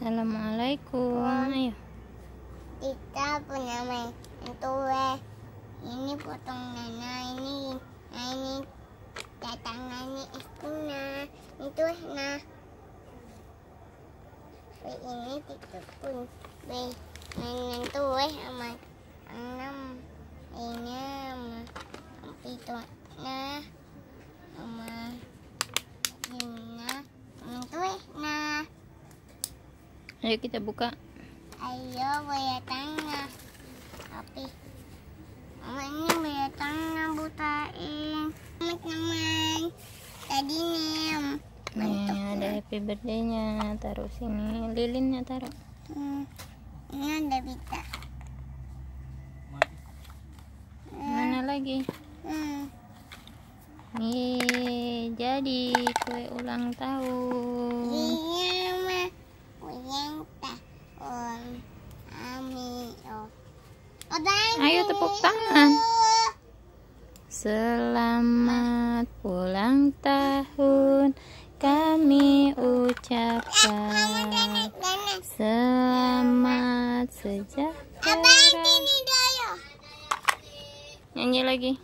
Assalamualaikum. Ayo. Kita punya main kue. Ini potong nana ini. Nah ini datangannya istrinya. Itu nah. Ini tutup pun. Main kue sama enam. Ini sama itu nah. Sama ini main kue nah. Ayo kita buka. Ayo bayar tengah. Tapi mamanya bayar tengah butain. Teman-teman. Tadi nem. Nih ada happy birthday-nya. Taruh sini. Lilinnya taruh. Ini ada pita. Mana lagi? Nih jadi kue ulang tahun. Iya mah. Ulang tahun. Amin. Ayo tepuk tangan. Selamat ulang tahun kami ucapkan. Selamat sejahtera. Nyanyi lagi.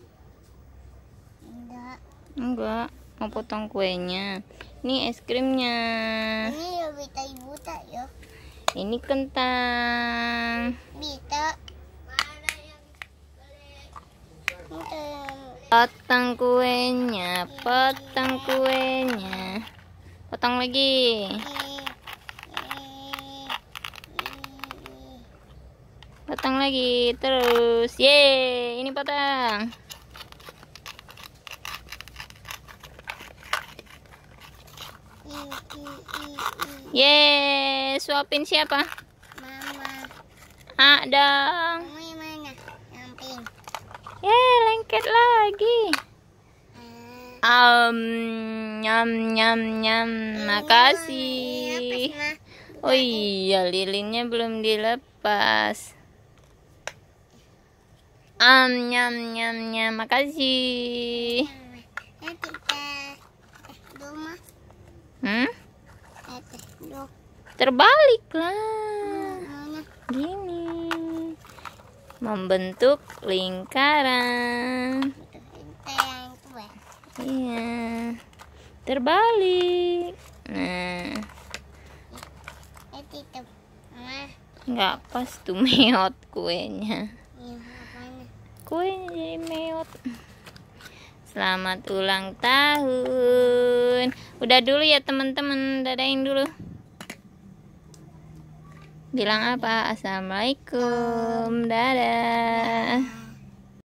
Enggak, mau potong kuenya. Ini es krimnya. Ini ya Bita buta ya. Ini kentang. Bita. Potong kuenya, potong kuenya. Potong lagi. Potong lagi terus. Yeay, ini potong. Yeay, suapin siapa? Mama. Dong. Mama yang mana? Yang pink. Yeay, lengket lagi. Nyam nyam nyam. Makasih. Oh iya, lilinnya belum dilepas. Nyam nyam nyam. Makasih. Terbalik lah. Gini. Membentuk lingkaran. Iya. Terbalik. Nah. Nggak pas tuh meot kuenya. Kuenya jadi meot. Selamat ulang tahun. Udah dulu ya teman-teman. Dadahin dulu. Bilang apa? Assalamualaikum. Dadah.